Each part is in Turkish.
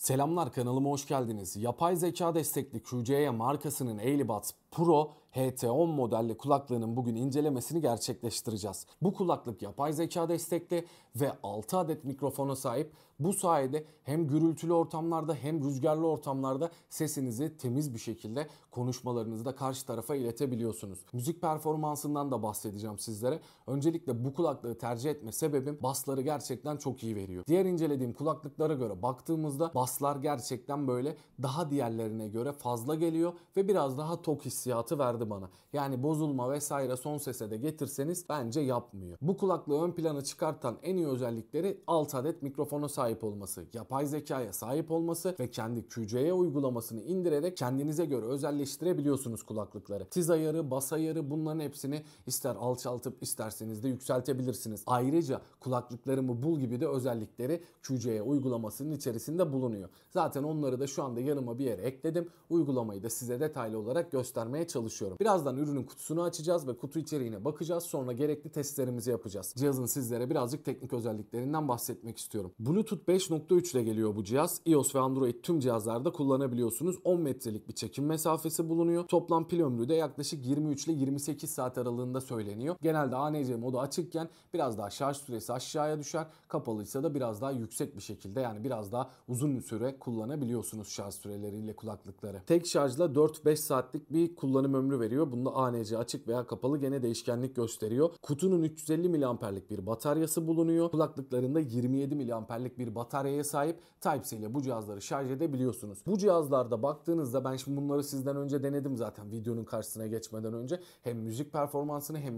Selamlar, kanalıma hoş geldiniz. Yapay zeka destekli QCE markasının Ailibuds Pro HT10 modelli kulaklığının bugün incelemesini gerçekleştireceğiz. Bu kulaklık yapay zeka destekli ve 6 adet mikrofona sahip. Bu sayede hem gürültülü ortamlarda hem rüzgarlı ortamlarda sesinizi temiz bir şekilde konuşmalarınızda karşı tarafa iletebiliyorsunuz. Müzik performansından da bahsedeceğim sizlere. Öncelikle bu kulaklığı tercih etme sebebim basları gerçekten çok iyi veriyor. Diğer incelediğim kulaklıklara göre baktığımızda baslar gerçekten böyle daha diğerlerine göre fazla geliyor ve biraz daha tok hissiyatı verdi bana. Yani bozulma vesaire son sese de getirseniz bence yapmıyor. Bu kulaklığı ön plana çıkartan en iyi özellikleri 6 adet mikrofona sahip olması, yapay zekaya sahip olması ve kendi QCE uygulamasını indirerek kendinize göre özelleştirebiliyorsunuz kulaklıkları. Tiz ayarı, bas ayarı, bunların hepsini ister alçaltıp isterseniz de yükseltebilirsiniz. Ayrıca kulaklıklarımı bul gibi de özellikleri QCE uygulamasının içerisinde bulunuyor. Zaten onları da şu anda yanıma bir yere ekledim. Uygulamayı da size detaylı olarak göstermeye çalışıyorum. Birazdan ürünün kutusunu açacağız ve kutu içeriğine bakacağız. Sonra gerekli testlerimizi yapacağız. Cihazın sizlere birazcık teknik özelliklerinden bahsetmek istiyorum. Bluetooth 5.3 ile geliyor bu cihaz. iOS ve Android tüm cihazlarda kullanabiliyorsunuz. 10 metrelik bir çekim mesafesi bulunuyor. Toplam pil ömrü de yaklaşık 23 ile 28 saat aralığında söyleniyor. Genelde ANC modu açıkken biraz daha şarj süresi aşağıya düşer. Kapalıysa da biraz daha yüksek bir şekilde, yani biraz daha uzun süre kullanabiliyorsunuz şarj süreleriyle kulaklıkları. Tek şarjla 4-5 saatlik bir kullanım ömrü veriyor. Bunda ANC açık veya kapalı gene değişkenlik gösteriyor. Kutunun 350 miliamperlik bir bataryası bulunuyor. Kulaklıklarında 27 miliamperlik bir bataryaya sahip. Type-C ile bu cihazları şarj edebiliyorsunuz. Bu cihazlarda baktığınızda, ben şimdi bunları sizden önce denedim zaten videonun karşısına geçmeden önce. Hem müzik performansını hem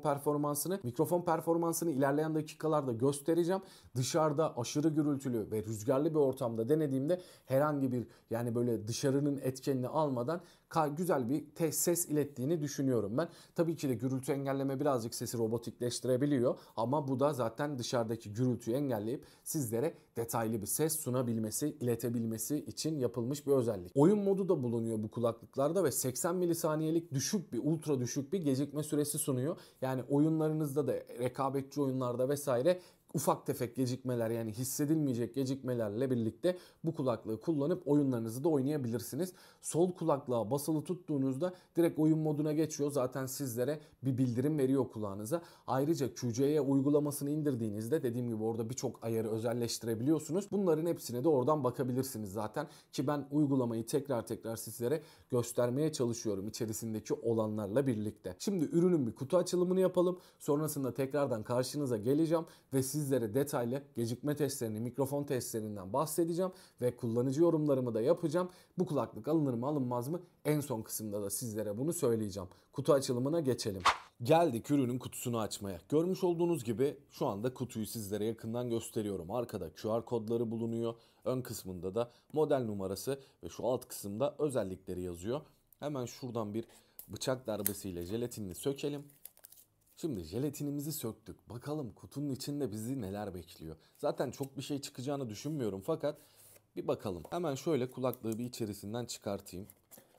mikrofon performansını ilerleyen dakikalarda göstereceğim. Dışarıda aşırı gürültülü ve rüzgarlı bir ortamda denediğimde herhangi bir, yani böyle dışarının etkenini almadan güzel bir ses ilettiğini düşünüyorum ben. Tabii ki de gürültü engelleme birazcık sesi robotikleştirebiliyor ama bu da zaten dışarıdaki gürültüyü engelleyip sizlere detaylı bir ses sunabilmesi, iletebilmesi için yapılmış bir özellik. Oyun modu da bulunuyor bu kulaklıklarda ve 80 milisaniyelik ultra düşük bir gecikme süresi sunuyor. Yani oyunlarınızda da, rekabetçi oyunlarda vesaire ufak tefek gecikmeler, yani hissedilmeyecek gecikmelerle birlikte bu kulaklığı kullanıp oyunlarınızı da oynayabilirsiniz. Sol kulaklığa basılı tuttuğunuzda direkt oyun moduna geçiyor. Zaten sizlere bir bildirim veriyor kulağınıza. Ayrıca QCE uygulamasını indirdiğinizde dediğim gibi orada birçok ayarı özelleştirebiliyorsunuz. Bunların hepsine de oradan bakabilirsiniz zaten. Ki ben uygulamayı tekrar sizlere göstermeye çalışıyorum içerisindeki olanlarla birlikte. Şimdi ürünün bir kutu açılımını yapalım. Sonrasında tekrardan karşınıza geleceğim ve sizlere detaylı gecikme testlerini, mikrofon testlerinden bahsedeceğim ve kullanıcı yorumlarımı da yapacağım. Bu kulaklık alınır mı alınmaz mı? En son kısımda da sizlere bunu söyleyeceğim. Kutu açılımına geçelim. Geldik ürünün kutusunu açmaya. Görmüş olduğunuz gibi şu anda kutuyu sizlere yakından gösteriyorum. Arkada QR kodları bulunuyor. Ön kısmında da model numarası ve şu alt kısımda özellikleri yazıyor. Hemen şuradan bir bıçak darbesiyle jelatinini sökelim. Şimdi jelatinimizi söktük. Bakalım kutunun içinde bizi neler bekliyor. Zaten çok bir şey çıkacağını düşünmüyorum fakat bir bakalım. Hemen şöyle kulaklığı bir içerisinden çıkartayım.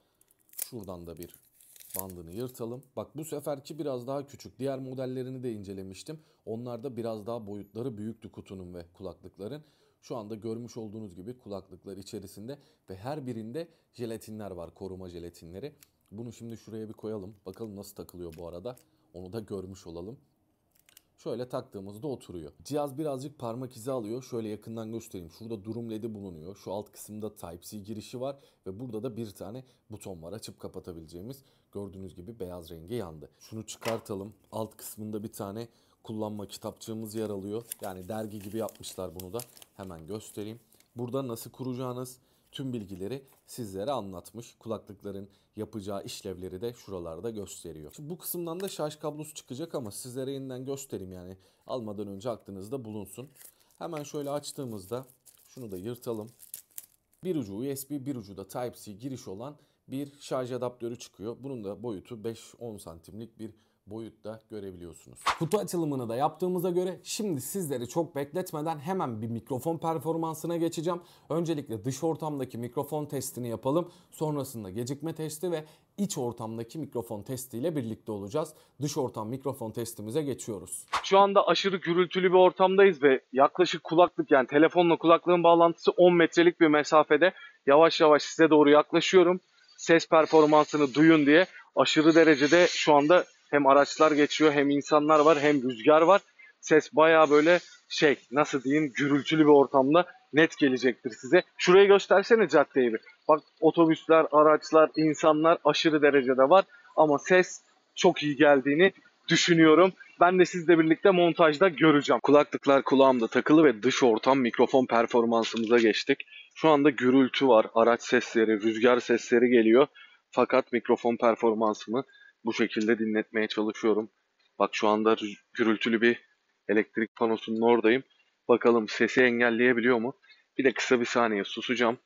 Şuradan da bir bandını yırtalım. Bak, bu seferki biraz daha küçük. Diğer modellerini de incelemiştim. Onlarda biraz daha boyutları büyüktü kutunun ve kulaklıkların. Şu anda görmüş olduğunuz gibi kulaklıklar içerisinde ve her birinde jelatinler var, koruma jelatinleri. Bunu şimdi şuraya bir koyalım. Bakalım nasıl takılıyor bu arada. Onu da görmüş olalım. Şöyle taktığımızda oturuyor. Cihaz birazcık parmak izi alıyor. Şöyle yakından göstereyim. Şurada durum ledi bulunuyor. Şu alt kısımda Type-C girişi var. Ve burada da bir tane buton var. Açıp kapatabileceğimiz. Gördüğünüz gibi beyaz rengi yandı. Şunu çıkartalım. Alt kısmında bir tane kullanma kitapçığımız yer alıyor. Yani dergi gibi yapmışlar bunu da. Hemen göstereyim. Burada nasıl kuracağınız, tüm bilgileri sizlere anlatmış. Kulaklıkların yapacağı işlevleri de şuralarda gösteriyor. Şimdi bu kısımdan da şarj kablosu çıkacak ama sizlere yeniden göstereyim, yani almadan önce aklınızda bulunsun. Hemen şöyle açtığımızda şunu da yırtalım. Bir ucu USB, bir ucu da Type-C giriş olan bir şarj adaptörü çıkıyor. Bunun da boyutu 5-10 santimlik bir boyutta görebiliyorsunuz. Kutu açılımını da yaptığımıza göre şimdi sizleri çok bekletmeden hemen bir mikrofon performansına geçeceğim. Öncelikle dış ortamdaki mikrofon testini yapalım. Sonrasında gecikme testi ve iç ortamdaki mikrofon testiyle birlikte olacağız. Dış ortam mikrofon testimize geçiyoruz. Şu anda aşırı gürültülü bir ortamdayız ve yaklaşık kulaklık, yani telefonla kulaklığın bağlantısı 10 metrelik bir mesafede. Yavaş yavaş size doğru yaklaşıyorum. Ses performansını duyun diye. Aşırı derecede şu anda hem araçlar geçiyor, hem insanlar var, hem rüzgar var. Ses bayağı böyle nasıl diyeyim, gürültülü bir ortamda net gelecektir size. Şurayı göstersene, caddeyi bir. Bak, otobüsler, araçlar, insanlar aşırı derecede var ama ses çok iyi geldiğini düşünüyorum. Ben de sizle birlikte montajda göreceğim. Kulaklıklar kulağımda takılı ve dış ortam mikrofon performansımıza geçtik. Şu anda gürültü var, araç sesleri, rüzgar sesleri geliyor. Fakat mikrofon performansımı bu şekilde dinletmeye çalışıyorum. Bak, şu anda gürültülü bir elektrik panosunun oradayım. Bakalım sesi engelleyebiliyor mu? Bir de kısa bir saniye susacağım.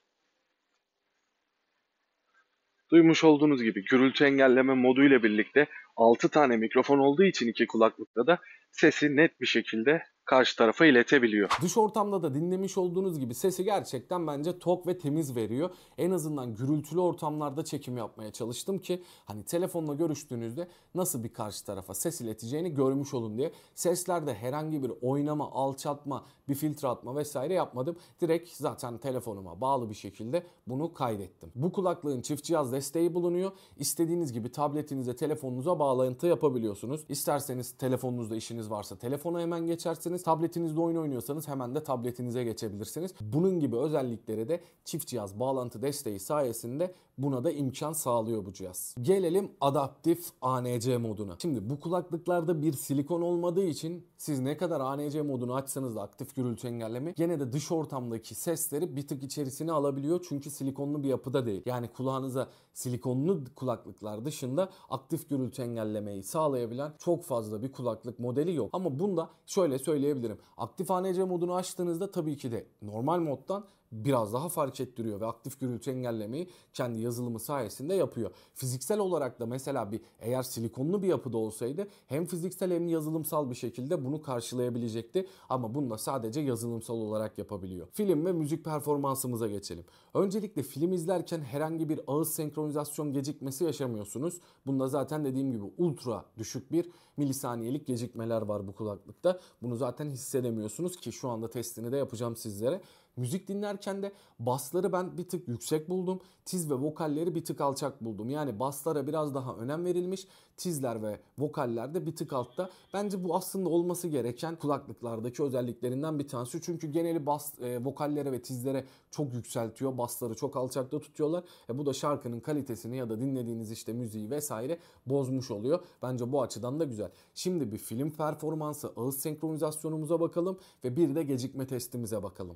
Duymuş olduğunuz gibi gürültü engelleme modu ile birlikte 6 tane mikrofon olduğu için iki kulaklıkta da sesi net bir şekilde karşı tarafa iletebiliyor. Dış ortamda da dinlemiş olduğunuz gibi sesi gerçekten bence tok ve temiz veriyor. En azından gürültülü ortamlarda çekim yapmaya çalıştım ki hani telefonla görüştüğünüzde nasıl bir karşı tarafa ses ileteceğini görmüş olun diye. Seslerde herhangi bir oynama, alçaltma, bir filtre atma vesaire yapmadım. Direkt zaten telefonuma bağlı bir şekilde bunu kaydettim. Bu kulaklığın çift cihaz desteği bulunuyor. İstediğiniz gibi tabletinize, telefonunuza bağlantı yapabiliyorsunuz. İsterseniz telefonunuzda işiniz varsa telefona hemen geçersiniz. Tabletinizde oyun oynuyorsanız hemen de tabletinize geçebilirsiniz. Bunun gibi özellikleri de çift cihaz bağlantı desteği sayesinde buna da imkan sağlıyor bu cihaz. Gelelim adaptif ANC moduna. Şimdi bu kulaklıklarda bir silikon olmadığı için siz ne kadar ANC modunu açsanız da, aktif gürültü engelleme, gene de dış ortamdaki sesleri bir tık içerisine alabiliyor. Çünkü silikonlu bir yapıda değil. Yani kulağınıza silikonlu kulaklıklar dışında aktif gürültü engellemeyi sağlayabilen çok fazla bir kulaklık modeli yok. Ama bunda şöyle söyleyebilirim. Aktif ANC modunu açtığınızda tabii ki de normal moddan biraz daha fark ettiriyor ve aktif gürültü engellemeyi kendi yazılımı sayesinde yapıyor. Fiziksel olarak da mesela eğer silikonlu bir yapıda olsaydı hem fiziksel hem yazılımsal bir şekilde bunu karşılayabilecekti ama bunu da sadece yazılımsal olarak yapabiliyor. Film ve müzik performansımıza geçelim. Öncelikle film izlerken herhangi bir ağız senkronizasyon gecikmesi yaşamıyorsunuz. Bunda zaten dediğim gibi ultra düşük bir milisaniyelik gecikmeler var bu kulaklıkta. Bunu zaten hissedemiyorsunuz ki şu anda testini de yapacağım sizlere. Müzik dinlerken de bassları ben bir tık yüksek buldum. Tiz ve vokalleri bir tık alçak buldum. Yani basslara biraz daha önem verilmiş. Tizler ve vokaller de bir tık altta. Bence bu aslında olması gereken kulaklıklardaki özelliklerinden bir tanesi. Çünkü geneli bas, vokallere ve tizlere çok yükseltiyor. Bassları çok alçakta tutuyorlar. Bu da şarkının kalitesini ya da dinlediğiniz işte müziği vesaire bozmuş oluyor. Bence bu açıdan da güzel. Şimdi bir film performansı, ağız senkronizasyonumuza bakalım ve bir de gecikme testimize bakalım.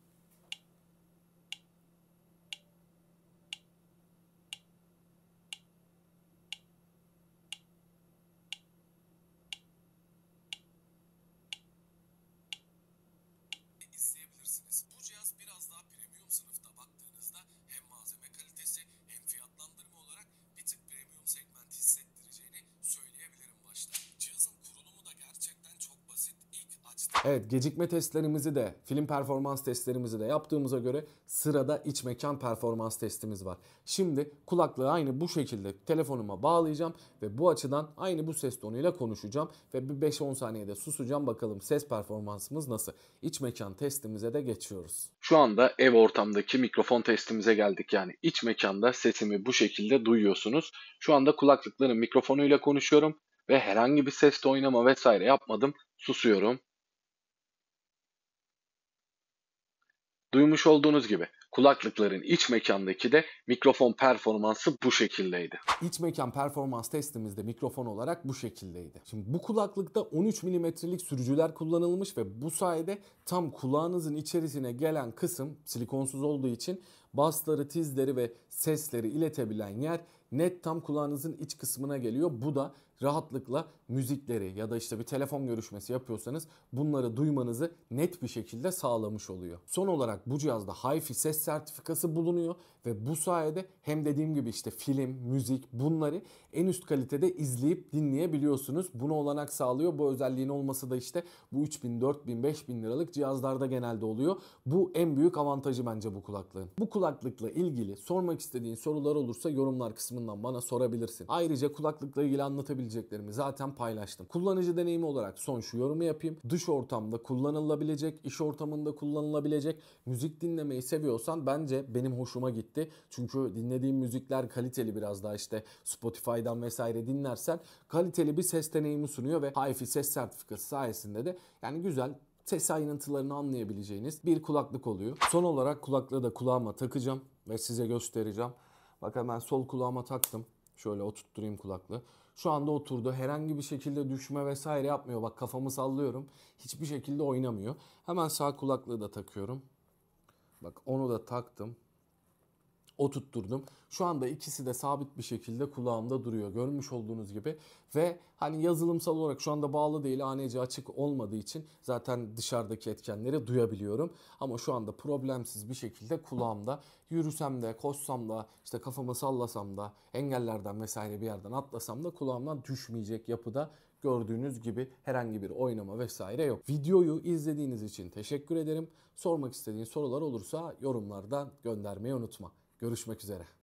İzleyebilirsiniz. Bu cihaz biraz daha premium sınıfta, baktığınızda hem malzeme kalitesi hem fiyatlandırma olarak bir tık premium segment hissettireceğini söyleyebilirim başta. Cihazın kurulumu da gerçekten çok basit. İlk açtım. Evet, gecikme testlerimizi de, film performans testlerimizi de yaptığımıza göre sırada iç mekan performans testimiz var. Şimdi kulaklığı aynı bu şekilde telefonuma bağlayacağım ve bu açıdan aynı bu ses tonuyla konuşacağım ve bir 5-10 saniyede susacağım, bakalım ses performansımız nasıl. İç mekan testimize de geçiyoruz. Şu anda ev ortamdaki mikrofon testimize geldik. Yani iç mekanda sesimi bu şekilde duyuyorsunuz. Şu anda kulaklıkların mikrofonuyla konuşuyorum ve herhangi bir sesle oynama vesaire yapmadım. Susuyorum. Duymuş olduğunuz gibi kulaklıkların iç mekandaki de mikrofon performansı bu şekildeydi. İç mekan performans testimizde mikrofon olarak bu şekildeydi. Şimdi bu kulaklıkta 13 milimetrelik sürücüler kullanılmış ve bu sayede tam kulağınızın içerisine gelen kısım silikonsuz olduğu için bassları, tizleri ve sesleri iletebilen yer net tam kulağınızın iç kısmına geliyor. Bu da rahatlıkla müzikleri ya da işte bir telefon görüşmesi yapıyorsanız bunları duymanızı net bir şekilde sağlamış oluyor. Son olarak bu cihazda Hi-Fi ses sertifikası bulunuyor ve bu sayede hem dediğim gibi işte film, müzik bunları en üst kalitede izleyip dinleyebiliyorsunuz. Buna olanak sağlıyor. Bu özelliğin olması da işte bu 3000, 4000, 5000 liralık cihazlarda genelde oluyor. Bu en büyük avantajı bence bu kulaklığın. Bu kulaklıkla ilgili sormak istediğin sorular olursa yorumlar kısmından bana sorabilirsin. Ayrıca kulaklıkla ilgili anlatabileceklerimi zaten paylaştım. Kullanıcı deneyimi olarak son şu yorumu yapayım. Dış ortamda kullanılabilecek, iş ortamında kullanılabilecek, müzik dinlemeyi seviyorsan bence benim hoşuma gitti. Çünkü dinlediğim müzikler kaliteli, biraz daha işte Spotify'dan vesaire dinlersen kaliteli bir ses deneyimi sunuyor ve Hi-Fi ses sertifikası sayesinde de yani güzel ses ayrıntılarını anlayabileceğiniz bir kulaklık oluyor. Son olarak kulaklığı da kulağıma takacağım ve size göstereceğim. Bak hemen sol kulağıma taktım. Şöyle oturtturayım kulaklığı. Şu anda oturdu. Herhangi bir şekilde düşme vesaire yapmıyor. Bak kafamı sallıyorum. Hiçbir şekilde oynamıyor. Hemen sağ kulaklığı da takıyorum. Bak onu da taktım. Oturtturdum. Şu anda ikisi de sabit bir şekilde kulağımda duruyor. Görmüş olduğunuz gibi. Ve hani yazılımsal olarak şu anda bağlı değil. ANC açık olmadığı için zaten dışarıdaki etkenleri duyabiliyorum. Ama şu anda problemsiz bir şekilde kulağımda. Yürüsem de, koşsam da, işte kafamı sallasam da, engellerden vesaire bir yerden atlasam da kulağımdan düşmeyecek yapıda. Gördüğünüz gibi herhangi bir oynama vesaire yok. Videoyu izlediğiniz için teşekkür ederim. Sormak istediğin sorular olursa yorumlardan göndermeyi unutma. Görüşmek üzere.